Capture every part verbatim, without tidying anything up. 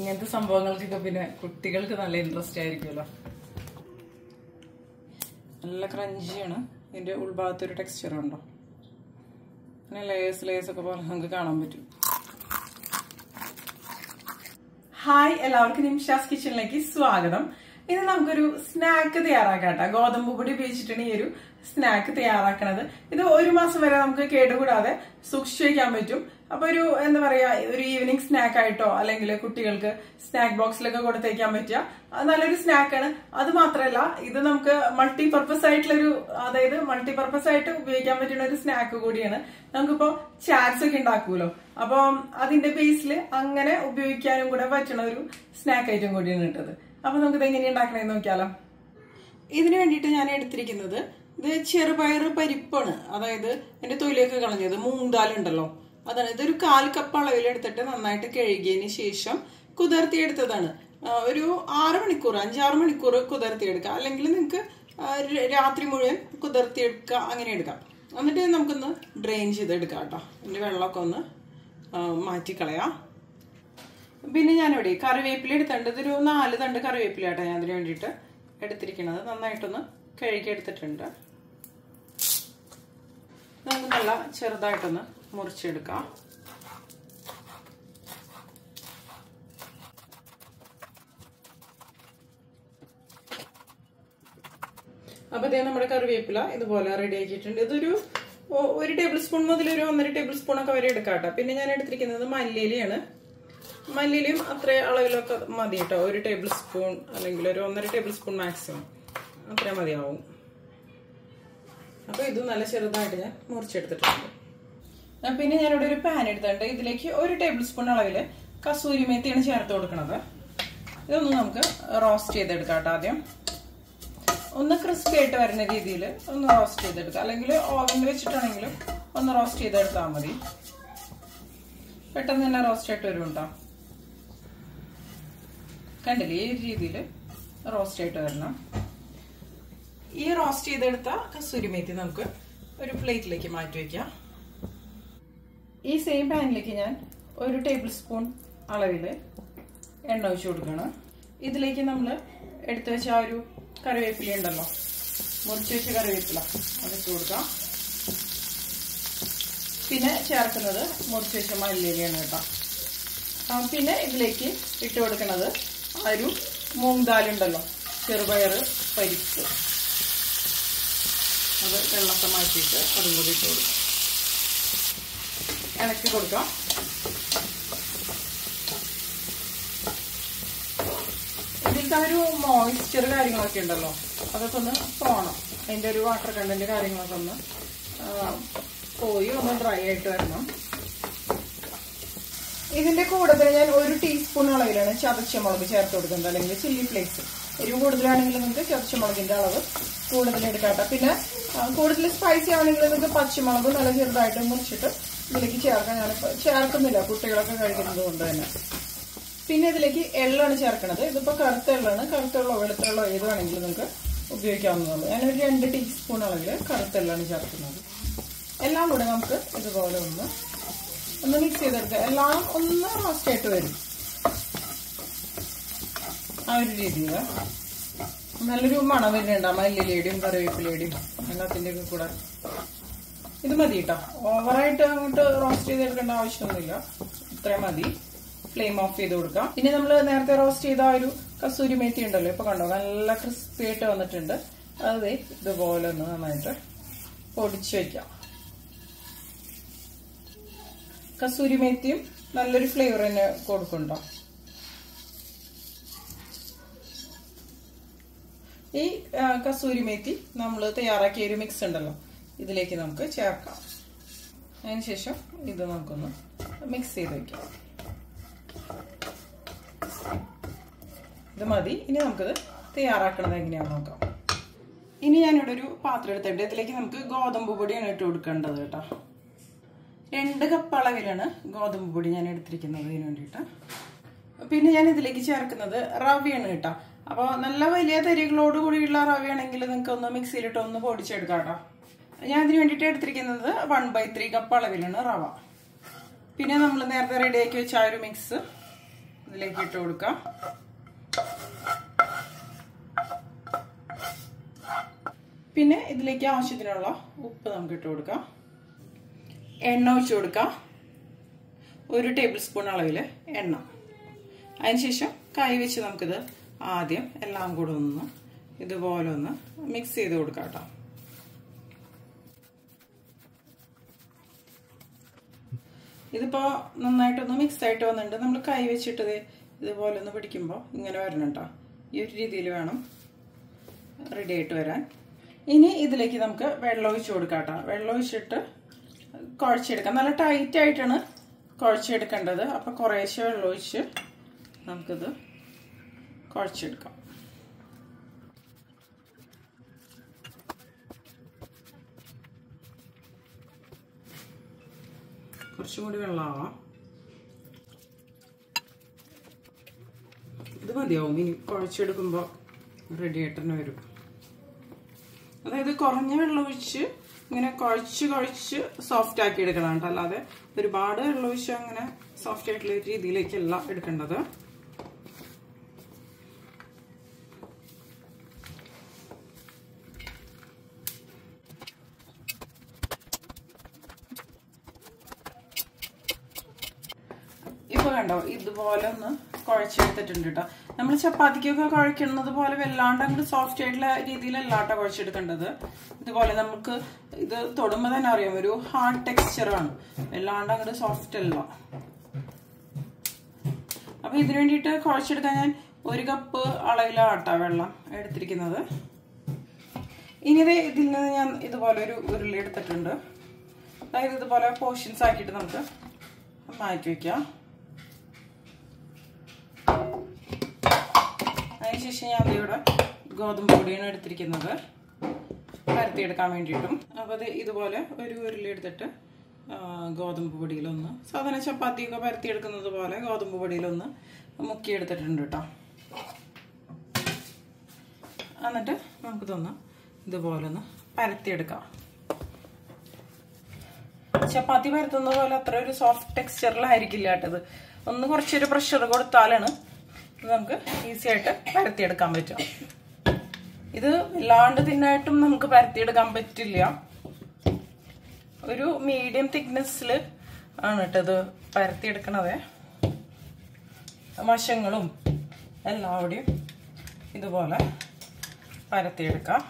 ഇങ്ങനത്തെ സംഭവങ്ങൾക്കൊക്കെ പിന്നെ കുട്ടികൾക്ക് നല്ല ഇൻട്രസ്റ്റ് ആയിരിക്കുമല്ലോ. നല്ല ക്രഞ്ചിയാണ്. ഇതിന്റെ ഉൾഭാഗത്തൊരു ടെക്സ്ചർ ഉണ്ടോ, അങ്ങനെ ലേയേഴ്സ് ലേയേഴ്സ് ഒക്കെ പോലെ നമുക്ക് കാണാൻ പറ്റും. ഹായ്, എല്ലാവർക്കും നിമിഷാസ് കിച്ചണിലേക്ക് സ്വാഗതം. ഇന്ന് നമുക്കൊരു സ്നാക്ക് തയ്യാറാക്കാം. ഗോതമ്പ് പൊടി ഉപയോഗിച്ചിട്ടാണ് ഈ ഒരു സ്നാക്ക് തയ്യാറാക്കണത്. ഇത് ഒരു മാസം വരെ നമുക്ക് കേടുകൂടാതെ സൂക്ഷിച്ചു വയ്ക്കാൻ പറ്റും. അപ്പൊ ഒരു എന്താ പറയാ, ഒരു ഈവനിങ് സ്നാക്ക് ആയിട്ടോ അല്ലെങ്കിൽ കുട്ടികൾക്ക് സ്നാക്ക് ബോക്സിലൊക്കെ കൊടുത്തേക്കാൻ പറ്റുക നല്ലൊരു സ്നാക്കാണ്. അത് മാത്രമല്ല, ഇത് നമുക്ക് മൾട്ടി പർപ്പസ് ആയിട്ടുള്ളൊരു, അതായത് മൾട്ടി പർപ്പസ് ആയിട്ട് ഉപയോഗിക്കാൻ പറ്റുന്ന ഒരു സ്നാക്ക് കൂടിയാണ്. നമുക്കിപ്പോ ചാറ്റ്സ് ഒക്കെ ഉണ്ടാക്കുമല്ലോ, അപ്പൊ അതിന്റെ ബേസിൽ അങ്ങനെ ഉപയോഗിക്കാനും കൂടെ പറ്റുന്ന ഒരു സ്നാക്ക് ഐറ്റം കൂടിയാണ് ഇട്ടത്. അപ്പൊ നമുക്കിത് എങ്ങനെയാണ് ഉണ്ടാക്കണമെന്ന് നോക്കിയാലോ. ഇതിനു വേണ്ടിയിട്ട് ഞാൻ എടുത്തിരിക്കുന്നത് ഇത് ചെറുപയർ പരിപ്പാണ്. അതായത് എന്റെ തൊലിയൊക്കെ കളഞ്ഞത് മൂങ്കാലുണ്ടല്ലോ, അതാണ്. ഇതൊരു കാൽ കപ്പ് അളവിൽ എടുത്തിട്ട് നന്നായിട്ട് കഴുകിയതിന് ശേഷം കുതിർത്തിയെടുത്തതാണ്. ഒരു ആറ് മണിക്കൂർ അഞ്ചാറ് മണിക്കൂർ കുതിർത്തിയെടുക്കാം, അല്ലെങ്കിൽ നിങ്ങൾക്ക് രാത്രി മുഴുവൻ കുതിർത്തിയെടുക്കുക, അങ്ങനെ എടുക്കാം. എന്നിട്ട് നമുക്കൊന്ന് ഡ്രെയിൻ ചെയ്തെടുക്കാം കേട്ടോ. ഇതിന്റെ വെള്ളമൊക്കെ ഒന്ന് മാറ്റിക്കളയാം. പിന്നെ ഞാനിവിടെ കറിവേപ്പില എടുത്തിട്ടുണ്ട്. ഇതൊരു നാല് തണ്ട് കറിവേപ്പില കേട്ടോ ഞാൻ അതിന് വേണ്ടിയിട്ട് എടുത്തിരിക്കുന്നത്. നന്നായിട്ടൊന്ന് കഴുകി എടുത്തിട്ടുണ്ട്. നമുക്ക് നല്ല ചെറുതായിട്ടൊന്ന് മുറിച്ചെടുക്കാം. അപ്പൊ ഇതേ നമ്മുടെ കറിവേപ്പില ഇതുപോലെ റെഡി ആക്കിയിട്ടുണ്ട്. ഇതൊരു ഒരു ടേബിൾ സ്പൂൺ മുതൽ ഒരു ഒന്നര ടേബിൾ സ്പൂൺ ഒക്കെ വരെ എടുക്കാം കേട്ടോ. പിന്നെ ഞാൻ എടുത്തിരിക്കുന്നത് മല്ലിയിലയാണ്. മല്ലിയിലും അത്ര അളവിലൊക്കെ മതി കേട്ടോ. ഒരു ടേബിൾ സ്പൂൺ അല്ലെങ്കിൽ ഒരു ഒന്നര ടേബിൾ സ്പൂൺ മാക്സിമം അത്ര മതിയാവും. അപ്പൊ ഇത് നല്ല ചെറുതായിട്ട് ഞാൻ മുറിച്ചെടുത്തിട്ടുണ്ട്. പിന്നെ ഞാനിവിടെ ഒരു പാൻ എടുത്തിട്ടുണ്ട്. ഇതിലേക്ക് ഒരു ടേബിൾ സ്പൂൺ അളവില് കസൂരി മേത്തിയാണ് ചേർത്ത് കൊടുക്കുന്നത്. ഇതൊന്ന് നമുക്ക് റോസ്റ്റ് ചെയ്തെടുക്കാം കേട്ടോ. ആദ്യം ഒന്ന് ക്രിസ്പി ആയിട്ട് വരുന്ന രീതിയിൽ ഒന്ന് റോസ്റ്റ് ചെയ്തെടുക്കാം, അല്ലെങ്കിൽ ഓവനിൽ വെച്ചിട്ടാണെങ്കിലും ഒന്ന് റോസ്റ്റ് ചെയ്തെടുത്താൽ മതി. പെട്ടെന്ന് തന്നെ റോസ്റ്റ് ആയിട്ട് വരും കേട്ടോ. കണ്ടില്ലേ, ഈ രീതിയിൽ റോസ്റ്റ് ആയിട്ട് വരണം. ഈ റോസ്റ്റ് ചെയ്തെടുത്ത കസൂരി മേത്തി നമുക്ക് ഒരു പ്ലേറ്റിലേക്ക് മാറ്റി വയ്ക്കാം. ഈ സെയിം പാനിലേക്ക് ഞാൻ ഒരു ടേബിൾ സ്പൂൺ അളവില് എണ്ണ ഒഴിച്ചു കൊടുക്കണം. ഇതിലേക്ക് നമ്മൾ എടുത്തു വെച്ച ആ ഒരു കറിവേപ്പില ഉണ്ടല്ലോ, മുറിച്ച് വെച്ച കറിവേപ്പില അതിട്ട് കൊടുക്കാം. പിന്നെ ചേർക്കുന്നത് മുറിച്ച് വെച്ച മല്ലിയിലയാണ് കേട്ടോ. പിന്നെ ഇതിലേക്ക് ഇട്ട് കൊടുക്കുന്നത് ആ ഒരു മൂങ്കാലുണ്ടല്ലോ, ചെറുപയർ പരിപ്പ്, അത് വെള്ളമൊക്കെ മാറ്റിയിട്ട് അതും കൂടി ഇട്ട് കൊടുക്കാം. ഇളക്കി കൊടുക്കാം. ഇതിലത്തെ ആ ഒരു മോയ്സ്ചർ കാര്യങ്ങളൊക്കെ ഉണ്ടല്ലോ, അതൊക്കെ ഒന്ന് പോണം. അതിന്റെ ഒരു വാട്ടർ കണ്ടന്റ് കാര്യങ്ങളൊക്കെ ഒന്ന് പോയി ഒന്ന് ഡ്രൈ ആയിട്ട് വരണം. ഇതിന്റെ കൂടുതൽ ഞാൻ ഒരു ടീസ്പൂൺ അളവിലാണ് ചതച്ച മുളക് ചേർത്ത് കൊടുക്കുന്നത്, അല്ലെങ്കിൽ ചില്ലി ഫ്ലേക്സ്. എരിവ് കൂടുതലാണെങ്കിൽ നിങ്ങൾക്ക് ചതച്ച മുളകിന്റെ അളവ് കൂടുതൽ എടുക്കാട്ടോ. പിന്നെ കൂടുതൽ സ്പൈസി ആണെങ്കിൽ നിങ്ങൾക്ക് പച്ചമുളക് നല്ല ചെറുതായിട്ട് മുറിച്ചിട്ട് ഇതിലേക്ക് ചേർക്കാൻ ഞാൻ ചേർക്കുന്നില്ല, കുട്ടികളൊക്കെ കഴിക്കുന്നത് കൊണ്ട് തന്നെ. പിന്നെ ഇതിലേക്ക് എള്ളാണ് ചേർക്കുന്നത്. ഇതിപ്പോ കറുത്ത എള്ളാണ്. കറുത്ത എള്ളോ വെളുത്ത എള്ളോ ഏത് വേണമെങ്കിലും നിങ്ങൾക്ക് ഉപയോഗിക്കാവുന്നതാണ്. ഞാനൊരു രണ്ട് ടീസ്പൂൺ അളവിൽ കറുത്ത എള്ളാണ് ചേർക്കുന്നത്. എല്ലാം കൂടെ നമുക്ക് ഇതുപോലെ ഒന്ന് ഒന്ന് മിക്സ് ചെയ്തെടുക്കുക. എല്ലാം ഒന്ന് റോസ്റ്റ് ആയിട്ട് വരും ആ ഒരു രീതിയിൽ. നല്ലൊരു മണം വരുന്നുണ്ട് മല്ലിയിലയുടെയും കറിവേപ്പിലയുടെയും എല്ലാത്തിൻ്റെയൊക്കെ കൂടെ. ഇത് മതി കേട്ടോ. ഓവറായിട്ട് അങ്ങോട്ട് റോസ്റ്റ് ചെയ്തെടുക്കേണ്ട ആവശ്യമൊന്നുമില്ല, ഇത്രയും മതി. ഫ്ലെയിം ഓഫ് ചെയ്ത് കൊടുക്കാം. പിന്നെ നമ്മൾ നേരത്തെ റോസ്റ്റ് ചെയ്ത ആ ഒരു കസൂരി മേത്തി ഉണ്ടല്ലോ, ഇപ്പൊ കണ്ടോ നല്ല ക്രിസ്പി ആയിട്ട് വന്നിട്ടുണ്ട്. അത് ഇതുപോലെ ഒന്ന് നന്നായിട്ട് പൊടിച്ചു വെക്കാം. കസൂരി മേത്തിയും നല്ലൊരു ഫ്ലേവർ തന്നെ കൊടുക്കുന്നുണ്ടോ. ഈ കസൂരി മേത്തി നമ്മൾ തയ്യാറാക്കിയ ഒരു മിക്സ് ഉണ്ടല്ലോ, ഇതിലേക്ക് നമുക്ക് ചേർക്കാം. അതിനുശേഷം ഇത് നമുക്കൊന്ന് മിക്സ് ചെയ്ത് വെക്കാം. ഇത് മതി. ഇനി നമുക്കിത് തയ്യാറാക്കണത് എങ്ങനെയാണെന്ന് നോക്കാം. ഇനി ഞാനിവിടെ ഒരു പാത്രം എടുത്തിട്ട് ഇതിലേക്ക് നമുക്ക് ഗോതമ്പ് പൊടിയാണ് ഇട്ട് കൊടുക്കേണ്ടത് കേട്ടോ. രണ്ട് കപ്പ് അളവിലാണ് ഗോതമ്പ് പൊടി ഞാൻ എടുത്തിരിക്കുന്നത് ഇതിന് വേണ്ടിയിട്ട്. പിന്നെ ഞാൻ ഇതിലേക്ക് ചേർക്കുന്നത് റവയാണ് കേട്ടോ. അപ്പോൾ നല്ല വലിയ തരികളോട് കൂടിയുള്ള റവയാണെങ്കിൽ നിങ്ങൾക്ക് ഒന്ന് മിക്സിയിലിട്ട് ഒന്ന് പൊടിച്ചെടുക്കാം കേട്ടോ. ഞാൻ ഇതിന് വേണ്ടിയിട്ട് എടുത്തിരിക്കുന്നത് വൺ ബൈ ത്രീ കപ്പ് അളവിലാണ് റവ. പിന്നെ നമ്മൾ നേരത്തെ റെഡിയാക്കി വെച്ച ആ ഒരു മിക്സ് ഇതിലേക്ക് ഇട്ട് കൊടുക്കാം. പിന്നെ ഇതിലേക്ക് ആവശ്യത്തിനുള്ള ഉപ്പ് നമുക്ക് ഇട്ട് കൊടുക്കാം. എണ്ണ ഒഴിച്ചു കൊടുക്കാം, ഒരു ടേബിൾ സ്പൂൺ അളവിൽ എണ്ണ. അതിനുശേഷം കൈ വെച്ച് നമുക്കിത് ആദ്യം എല്ലാം കൂടെ ഒന്ന് ഇതുപോലെ ഒന്ന് മിക്സ് ചെയ്ത് കൊടുക്കാം കേട്ടോ. ഇതിപ്പോൾ നന്നായിട്ടൊന്ന് മിക്സ് ആയിട്ട് വന്നിട്ടുണ്ട്. നമ്മൾ കൈ വെച്ചിട്ടത് ഇതുപോലെ ഒന്ന് പിടിക്കുമ്പോൾ ഇങ്ങനെ വരണം കേട്ടോ. ഈ ഒരു രീതിയിൽ വേണം റെഡി ആയിട്ട് വരാൻ. ഇനി ഇതിലേക്ക് നമുക്ക് വെള്ളം ഒഴിച്ച് കൊടുക്കാം കേട്ടോ. വെള്ളം ഒഴിച്ചിട്ട് കുഴച്ചെടുക്കാം. നല്ല ടൈറ്റ് ആയിട്ടാണ് കുഴച്ചെടുക്കേണ്ടത്. അപ്പം കുറേശ്ശെ വെള്ളം ഒഴിച്ച് നമുക്കിത് കുഴച്ചെടുക്കാം. കുറച്ചും കൂടി വെള്ളമാവാം. ഇത് മതിയാവും. ഇനി കുഴച്ചെടുക്കുമ്പോൾ റെഡി ആയിട്ട് തന്നെ വരും. അതായത് കുറഞ്ഞ വെള്ളം ഒഴിച്ച് ഇങ്ങനെ കുഴച്ച് കുഴച്ച് സോഫ്റ്റ് ആക്കി എടുക്കണം കേട്ടോ. അല്ലാതെ ഒരുപാട് വെള്ളം ഒഴിച്ച് അങ്ങനെ സോഫ്റ്റ് ആയിട്ടുള്ള രീതിയിലേക്കല്ല എടുക്കേണ്ടത്. ഇപ്പൊ കണ്ടോ, ഇതുപോലെ ഒന്ന് കുഴച്ചെടുത്തിട്ടുണ്ട് കേട്ടോ. നമ്മൾ ചപ്പാത്തിക്കൊക്കെ കുഴക്കുന്നത് പോലെ വല്ലാണ്ട് അങ്ങോട്ട് സോഫ്റ്റ് ആയിട്ടുള്ള രീതിയിലല്ല കേട്ടോ കുഴച്ചെടുക്കേണ്ടത്. ഇതുപോലെ നമുക്ക് ഇത് തൊടുമ്പോൾ തന്നെ അറിയാം, ഒരു ഹാർഡ് ടെക്സ്ചറാണ്, വല്ലാണ്ട് അങ്ങോട്ട് സോഫ്റ്റ് അല്ല. അപ്പൊ ഇതിനു വേണ്ടിയിട്ട് കുഴച്ചെടുക്കാൻ ഞാൻ ഒരു കപ്പ് അളവിലാട്ടാ വെള്ളം എടുത്തിരിക്കുന്നത്. ഇനി ഇത് ഇതിൽ നിന്ന് ഞാൻ ഇതുപോലെ ഒരു ഉരുളി എടുത്തിട്ടുണ്ട്. അതായത് ഇതുപോലെ പോർഷൻസ് ആക്കിയിട്ട് നമുക്ക് മാറ്റി വയ്ക്കാം. അതിനുശേഷം ഞാൻ ഇവിടെ ഗോതമ്പ് പൊടിയാണ് എടുത്തിരിക്കുന്നത് പരത്തിയെടുക്കാൻ വേണ്ടിയിട്ടും. അപ്പോൾ അത് ഇതുപോലെ ഒരു ഉരുളി എടുത്തിട്ട് ഗോതമ്പ് പൊടിയിലൊന്ന് സാധാരണ ചപ്പാത്തിയൊക്കെ പരത്തിയെടുക്കുന്നത് പോലെ ഗോതമ്പ് പൊടിയിലൊന്ന് മുക്കിയെടുത്തിട്ടുണ്ട് കേട്ടോ. എന്നിട്ട് നമുക്കിതൊന്ന് ഇതുപോലെ ഒന്ന് പരത്തിയെടുക്കാം. ചപ്പാത്തി പരത്തുന്ന പോലെ അത്ര ഒരു സോഫ്റ്റ് ടെക്സ്ചറിലായിരിക്കില്ല കേട്ടത്. ഒന്ന് കുറച്ചൊരു പ്രഷർ കൊടുത്താലാണ് നമുക്ക് ഈസി ആയിട്ട് പരത്തിയെടുക്കാൻ പറ്റും. ഇത് വല്ലാണ്ട് തിന്നായിട്ടും നമുക്ക് പരത്തിയെടുക്കാൻ പറ്റില്ല. ഒരു മീഡിയം തിക്നെസ്സിൽ ആണ് കേട്ടോ ഇത് പരത്തിയെടുക്കണത്. വശങ്ങളും എല്ലാവിടെയും ഇതുപോലെ പരത്തിയെടുക്കാം.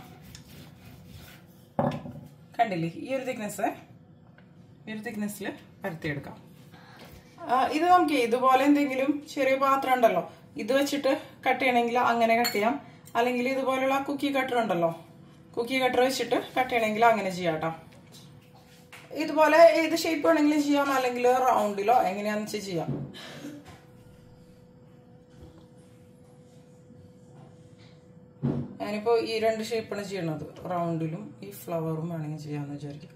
കണ്ടില്ലേ, ഈ ഒരു തിക്നെസ് ഈ ഒരു തിക്നെസ്സിൽ പരത്തിയെടുക്കാം. ഇത് നമുക്ക് ഇതുപോലെ എന്തെങ്കിലും ചെറിയ പാത്രം ഉണ്ടല്ലോ, ഇത് വെച്ചിട്ട് കട്ട് ചെയ്യണമെങ്കിൽ അങ്ങനെ കട്ട് ചെയ്യാം. അല്ലെങ്കിൽ ഇതുപോലുള്ള കുക്കി കട്ടർ ഉണ്ടല്ലോ, കുക്കി കട്ടർ വെച്ചിട്ട് കട്ട് ചെയ്യണമെങ്കിൽ അങ്ങനെ ചെയ്യാം കേട്ടോ. ഇതുപോലെ ഏത് ഷേപ്പ് വേണമെങ്കിലും ചെയ്യാം, അല്ലെങ്കിൽ റൗണ്ടിലോ എങ്ങനെയാണെന്ന് വെച്ചാൽ ചെയ്യാം. ഞാനിപ്പോ ഈ രണ്ട് ഷേപ്പാണ് ചെയ്യണത്, റൗണ്ടിലും ഈ ഫ്ലവറും വേണമെങ്കിൽ ചെയ്യാമെന്ന് വിചാരിക്കും.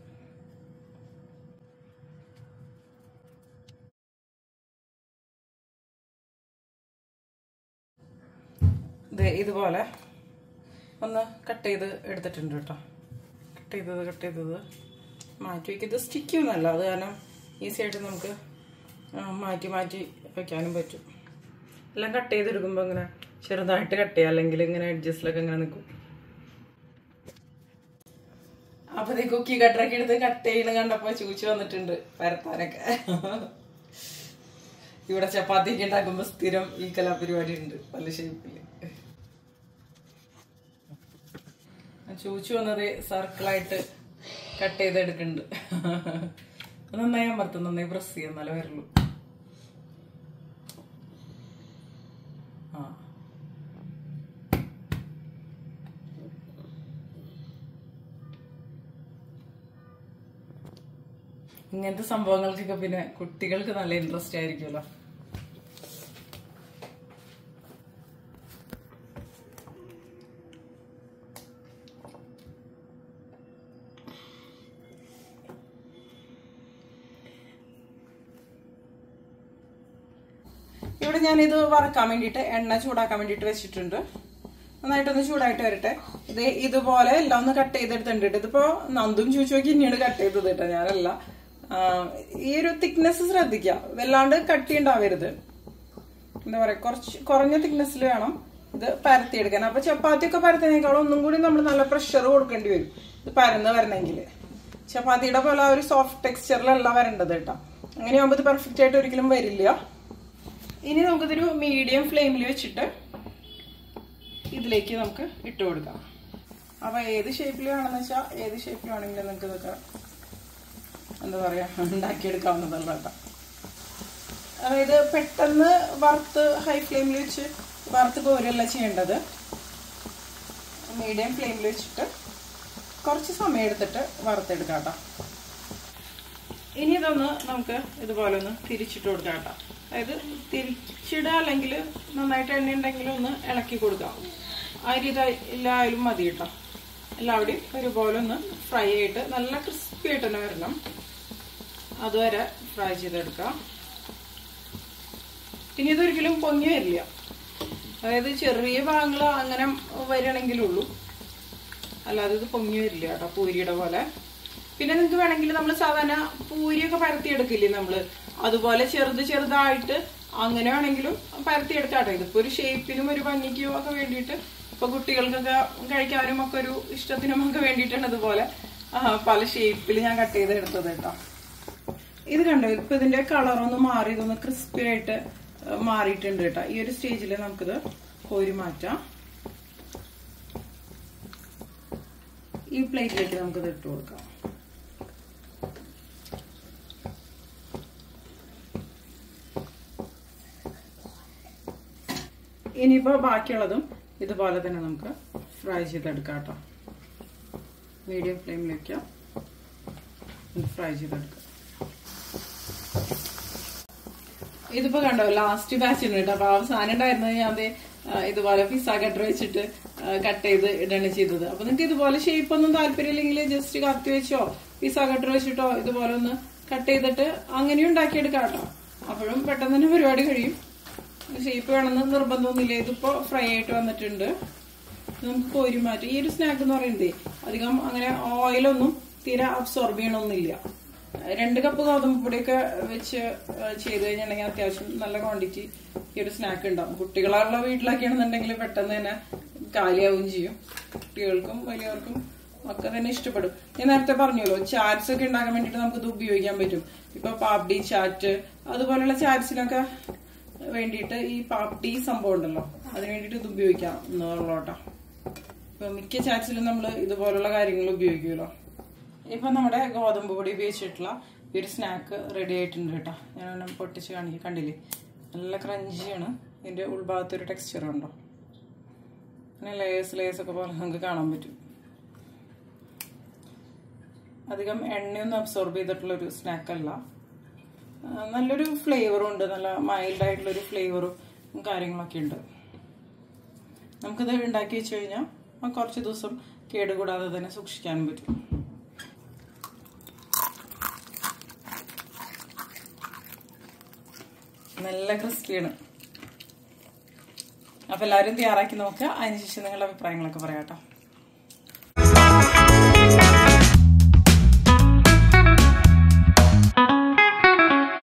ഇതുപോലെ ഒന്ന് കട്ട് ചെയ്ത് എടുത്തിട്ടുണ്ട് കേട്ടോ. കട്ട് ചെയ്തത് കട്ട് ചെയ്തത് മാറ്റി വയ്ക്കും. ഇത് സ്റ്റിക്ക് ചെയ്യുന്നല്ല, അത് കാരണം ഈസി ആയിട്ട് നമുക്ക് മാറ്റി മാറ്റി വയ്ക്കാനും പറ്റും. എല്ലാം കട്ട് ചെയ്തെടുക്കുമ്പോൾ ഇങ്ങനെ ചെറുതായിട്ട് കട്ട് ചെയ്യുക, അല്ലെങ്കിൽ ഇങ്ങനെ അഡ്ജസ്റ്റിലൊക്കെ ഇങ്ങനെ നിൽക്കും. അപ്പൊ ഈ കുക്കി കട്ടറൊക്കെ എടുത്ത് കട്ട് ചെയ്യണ കണ്ടപ്പോ ചൂച്ചു വന്നിട്ടുണ്ട് പരത്താനൊക്കെ. ഇവിടെ ചപ്പാത്തിക്ക് ഉണ്ടാക്കുമ്പോ സ്ഥിരം ഈ കലാപരിപാടി ഉണ്ട് പല ഷേപ്പില്. ചൂച്ചു വന്നത് സർക്കിളായിട്ട് കട്ട് ചെയ്തെടുക്കുന്നുണ്ട്. നന്നായി അമർത്തും, നന്നായി പ്രസ് ചെയ്യാം, നല്ല വരുള്ളൂ. ആ ഇങ്ങനത്തെ സംഭവങ്ങൾക്കൊക്കെ പിന്നെ കുട്ടികൾക്ക് നല്ല ഇൻട്രസ്റ്റ് ആയിരിക്കുമല്ലോ. ഇവിടെ ഞാനിത് വറക്കാൻ വേണ്ടിയിട്ട് എണ്ണ ചൂടാക്കാൻ വേണ്ടിയിട്ട് വെച്ചിട്ടുണ്ട്. നന്നായിട്ടൊന്ന് ചൂടായിട്ട് വരട്ടെ. ഇത് ഇതുപോലെ എല്ലാം ഒന്ന് കട്ട് ചെയ്തെടുത്തിട്ടുണ്ട്. ഇതിപ്പോ നന്ദും ചൂച്ചു നോക്കി ഇനിയാണ് കട്ട് ചെയ്തത് കേട്ടോ, ഞാനല്ല. ഈ ഒരു തിക്നെസ് ശ്രദ്ധിക്കുക, വല്ലാണ്ട് കട്ടി ഉണ്ടാവരുത്. എന്താ പറയാ കുറച്ച് കുറഞ്ഞ തിക്നെസ്സിൽ വേണം ഇത് പരത്തിയെടുക്കാൻ. അപ്പൊ ചപ്പാത്തി ഒക്കെ പരത്തുന്നതിനേക്കാളും ഒന്നും കൂടി നമ്മൾ നല്ല പ്രഷർ കൊടുക്കേണ്ടി വരും ഇത് പരന്ന് വരണമെങ്കിൽ. ചപ്പാത്തിയുടെ പോലെ ഒരു സോഫ്റ്റ് ടെക്സ്ചറിലല്ല വരേണ്ടത് കേട്ടോ. അങ്ങനെയാകുമ്പോൾ ഇത് പെർഫെക്റ്റ് ആയിട്ട് ഒരിക്കലും വരില്ല. ഇനി നമുക്കിതൊരു മീഡിയം ഫ്ലെയിമിൽ വെച്ചിട്ട് ഇതിലേക്ക് നമുക്ക് ഇട്ട് കൊടുക്കാം. അപ്പൊ ഏത് ഷേപ്പിൽ വേണമെന്ന് വെച്ചാൽ ഏത് ഷേപ്പിൽ വേണമെങ്കിലും നമുക്ക് ഇതൊക്കെ എന്താ പറയാ ഉണ്ടാക്കിയെടുക്കാവുന്നതല്ല കേട്ടോ. അതായത് പെട്ടെന്ന് വറുത്ത് ഹൈ ഫ്ലെയിമിൽ വെച്ച് വറുത്ത് കോരല്ല ചെയ്യേണ്ടത്. മീഡിയം ഫ്ലെയിമിൽ വെച്ചിട്ട് കുറച്ച് സമയം എടുത്തിട്ട് വറുത്തെടുക്കാം കേട്ടോ. ഇനി ഇതൊന്ന് നമുക്ക് ഇതുപോലെ ഒന്ന് തിരിച്ചിട്ട് കൊടുക്കാം കേട്ടോ. അതായത് തിരിച്ചിടുക അല്ലെങ്കിൽ നന്നായിട്ട് എണ്ണ ഉണ്ടെങ്കിൽ ഒന്ന് ഇളക്കി കൊടുക്കാം. ആ രീതിയിലായാലും മതി കേട്ടോ. എല്ലാവരുടെയും ഒരുപോലെ ഒന്ന് ഫ്രൈ ആയിട്ട് നല്ല ക്രിസ്പി ആയിട്ട് തന്നെ വരണം. അതുവരെ ഫ്രൈ ചെയ്തെടുക്കാം. ഇനി ഇതൊരിക്കലും പൊങ്ങി വരില്ല. അതായത് ചെറിയ ഭാഗങ്ങൾ അങ്ങനെ വരികയാണെങ്കിലുള്ളൂ, അല്ലാതെ ഇത് പൊങ്ങി വരില്ല കേട്ടോ പൂരിയുടെ പോലെ. പിന്നെ നിങ്ങൾക്ക് വേണമെങ്കിൽ നമ്മൾ സാധാരണ പൂരിയൊക്കെ പരത്തിയെടുക്കില്ലേ നമ്മള്, അതുപോലെ ചെറുത് ചെറുതായിട്ട് അങ്ങനെ വേണമെങ്കിലും പരത്തിയെടുക്കാട്ടോ. ഇതിപ്പോ ഒരു ഷേപ്പിനും ഒരു ഭംഗിക്കും ഒക്കെ വേണ്ടിയിട്ട്, ഇപ്പൊ കുട്ടികൾക്കൊക്കെ കഴിക്കാനും ഒക്കെ ഒരു ഇഷ്ടത്തിനും ഒക്കെ വേണ്ടിയിട്ടാണ് ഇതുപോലെ പല ഷേപ്പിൽ ഞാൻ കട്ട് ചെയ്ത് എടുത്തത് കേട്ടോ. ഇത് കണ്ടോ, ഇപ്പൊ ഇതിന്റെ കളറൊന്ന് മാറി ഇതൊന്ന് ക്രിസ്പി ആയിട്ട് മാറിയിട്ടുണ്ട് കേട്ടോ. ഈ ഒരു സ്റ്റേജിൽ നമുക്കിത് കോരി മാറ്റാം. ഈ പ്ലേറ്റിലേക്ക് നമുക്കിത് ഇട്ട് കൊടുക്കാം. ഇനിയിപ്പോ ബാക്കിയുള്ളതും ഇതുപോലെ തന്നെ നമുക്ക് ഫ്രൈ ചെയ്തെടുക്കാം കേട്ടോ. മീഡിയം ഫ്ലെയിമിലേക്ക് ഫ്രൈ ചെയ്തെടുക്കാം. ഇതിപ്പോ കണ്ടോ ലാസ്റ്റ് ബാച്ചിന് കേട്ടോ. അപ്പൊ അവസാനം ഉണ്ടായിരുന്നത് ഞാൻ ഇതുപോലെ പിസ്സ കട്ടർ വെച്ചിട്ട് കട്ട് ചെയ്ത് ഇടാണ് ചെയ്തത്. അപ്പൊ നിങ്ങൾക്ക് ഇതുപോലെ ഷേപ്പ് ഒന്നും താല്പര്യമില്ലെങ്കിൽ ജസ്റ്റ് കത്തി വെച്ചോ പിസ്സ കട്ടർ വെച്ചിട്ടോ ഇതുപോലെ ഒന്ന് കട്ട് ചെയ്തിട്ട് അങ്ങനെയും ഉണ്ടാക്കിയെടുക്കാം കേട്ടോ. അപ്പോഴും പെട്ടെന്ന് തന്നെ പരിപാടി കഴിയും. ഷേപ്പ് വേണമെന്ന് നിർബന്ധമൊന്നുമില്ല. ഇതിപ്പോ ഫ്രൈ ആയിട്ട് വന്നിട്ടുണ്ട്. നമുക്ക് കോരി മാറ്റി. ഈ ഒരു സ്നാക്ക് എന്ന് പറയുന്നത് അധികം അങ്ങനെ ഓയിലൊന്നും തീരെ അബ്സോർബ് ചെയ്യണമൊന്നുമില്ല. രണ്ട് കപ്പ് ഗോതമ്പ് പൊടിയൊക്കെ വെച്ച് ചെയ്ത് കഴിഞ്ഞിട്ടുണ്ടെങ്കിൽ അത്യാവശ്യം നല്ല ക്വാണ്ടിറ്റി ഈ ഒരു സ്നാക്ക് ഉണ്ടാവും. കുട്ടികളുള്ള വീട്ടിലൊക്കെയാണെന്നുണ്ടെങ്കിൽ പെട്ടെന്ന് തന്നെ കാലിയാവുകയും ചെയ്യും. കുട്ടികൾക്കും വലിയവർക്കും ഒക്കെ തന്നെ ഇഷ്ടപ്പെടും. ഞാൻ നേരത്തെ പറഞ്ഞല്ലോ ചാറ്റ്സ് ഒക്കെ ഉണ്ടാക്കാൻ വേണ്ടിട്ട് നമുക്ക് ഇത് ഉപയോഗിക്കാൻ പറ്റും. ഇപ്പൊ പാപ്ഡി ചാറ്റ് അതുപോലുള്ള ചാറ്റ്സിനൊക്കെ വേണ്ടിയിട്ട് ഈ പാപ്ഡി സംഭവം ഉണ്ടല്ലോ, അതിന് വേണ്ടിട്ട് ഇത് ഉപയോഗിക്കാം എന്നുള്ളോട്ടാ. ഇപ്പൊ മിക്ക ചാറ്റ്സിലും നമ്മൾ ഇതുപോലുള്ള കാര്യങ്ങൾ ഉപയോഗിക്കുമല്ലോ. ഇപ്പൊ നമ്മുടെ ഗോതമ്പ് പൊടി ഉപയോഗിച്ചിട്ടുള്ള ഈ ഒരു സ്നാക്ക് റെഡി ആയിട്ടുണ്ട് കേട്ടോ. ഞാൻ പൊട്ടിച്ച് കാണിക്കുക. കണ്ടില്ലേ, നല്ല ക്രഞ്ചിയാണ്. ഇതിന്റെ ഉൾഭാഗത്തൊരു ടെക്സ്ചർ ഉണ്ടോ, അങ്ങനെ ലേസ് ലേസ് ഒക്കെ പോലെ നമുക്ക് കാണാൻ പറ്റും. അധികം എണ്ണയൊന്നും അബ്സോർബ് ചെയ്തിട്ടുള്ളൊരു സ്നാക്കല്ല. നല്ലൊരു ഫ്ലേവറും ഉണ്ട്, നല്ല മൈൽഡ് ആയിട്ടുള്ളൊരു ഫ്ലേവറും കാര്യങ്ങളൊക്കെ ഉണ്ട്. നമുക്കിത് ഉണ്ടാക്കി വെച്ച് കഴിഞ്ഞാൽ കുറച്ച് ദിവസം കേടുകൂടാതെ തന്നെ സൂക്ഷിക്കാനും പറ്റും. നല്ല ക്രിസ്പിയാണ്. അപ്പൊ എല്ലാവരും തയ്യാറാക്കി നോക്കുക. അതിനുശേഷം നിങ്ങളുടെ അഭിപ്രായങ്ങളൊക്കെ പറയാട്ടോ.